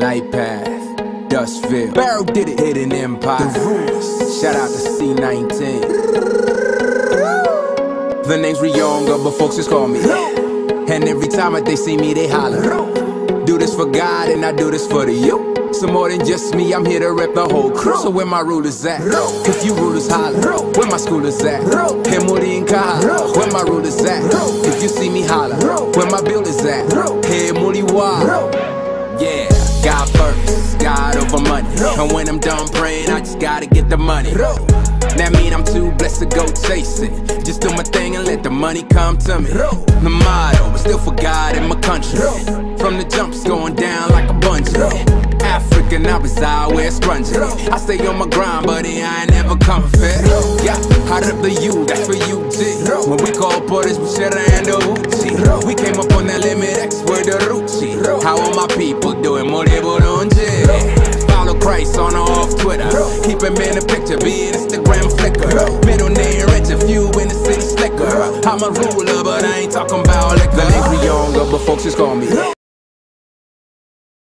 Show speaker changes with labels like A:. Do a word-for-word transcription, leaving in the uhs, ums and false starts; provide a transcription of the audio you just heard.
A: Light path, Dustville, Barrow did it, hidden empire, the Rruu. Shout out to C nineteen. The name's Ruyonga, but folks just call me. And every time that they see me, they holler. Do this for God and I do this for the you. So more than just me, I'm here to rep the whole crew. So where my rulers at? If you rulers holler, where my schoolers at? Hemuri and Kaha, where my rulers at? If you see me holler, where my builders at? Hemuri wa. Yeah, God first, God over money. And when I'm done praying, I just gotta get the money. That mean I'm too blessed to go chasing. Just do my thing and let the money come to me. The motto, but still for God in my country. From the jumps going down like a bungee. African, I reside where it's grungy. I stay on my grind, buddy, I ain't never come fit. Yeah, I rep the U, that's for U G. When we call porters, we share and the Uchi. We came up on that limit X word the Ruchi. How are my people doing? More follow Christ on or off Twitter. Keep him in the picture, be an Instagram flicker. Middle name rich, a few in the city slicker. I'm a ruler, but I ain't talking about liquor. The name's Ruyonga, but folks just call me